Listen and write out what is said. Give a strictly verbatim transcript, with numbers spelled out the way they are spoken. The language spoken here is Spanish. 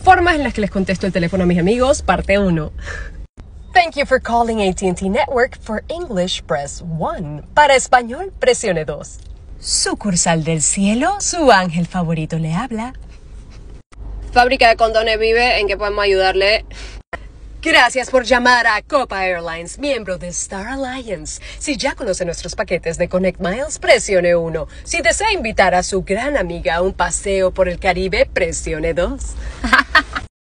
Formas en las que les contesto el teléfono a mis amigos, parte uno. Thank you for calling A T and T Network. For English, press one. Para español, presione dos. Sucursal del cielo, su ángel favorito le habla. Fábrica de condones Vive, ¿en qué podemos ayudarle? Gracias por llamar a Copa Airlines, miembro de Star Alliance. Si ya conoce nuestros paquetes de Connect Miles, presione uno. Si desea invitar a su gran amiga a un paseo por el Caribe, presione dos.